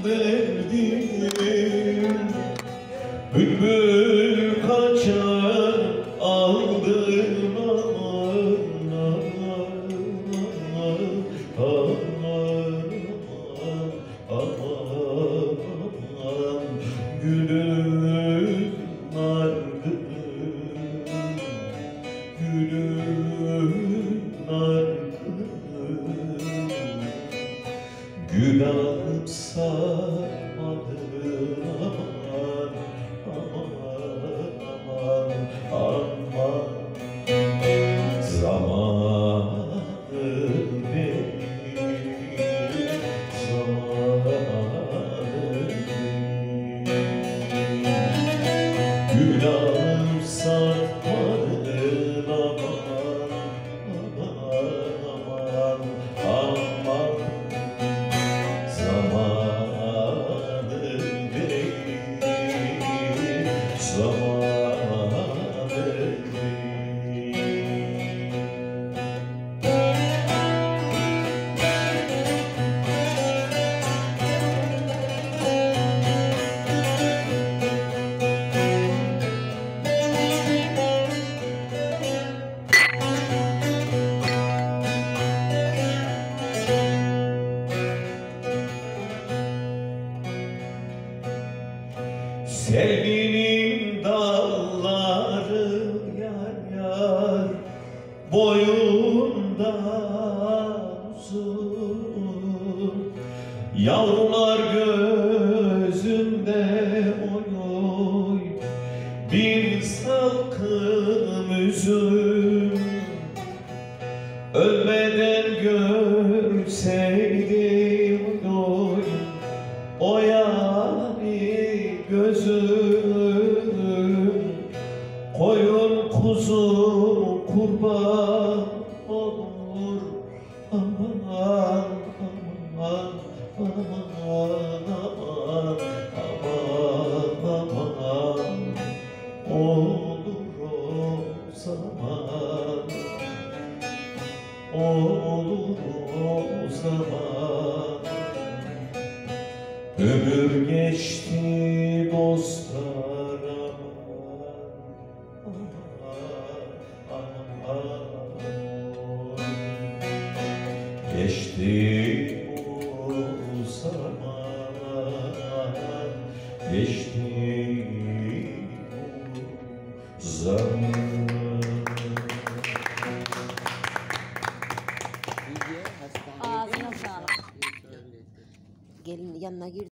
derdim. Bülbül kaçar aldım aman aman aman aman aman gülüm nargülüm gülüm nargülüm gül alıp sarmadı aman aman aman zamanı benim zamanı gül alıp sarmadın aman aman aman zamanı benim zamanı sevginin dalları yar yar boyunda uzun yavrular gözümde oy oy bir salkım üzüm ölmeden görseydim oy o yani gözüm koyun kuzu kurban olur aman aman aman aman aman aman olur o zaman olur o zaman ömür geçti dostlar aman geçti o zaman geçti o zaman. Ağzına sağlık. Gelin yanına girdim.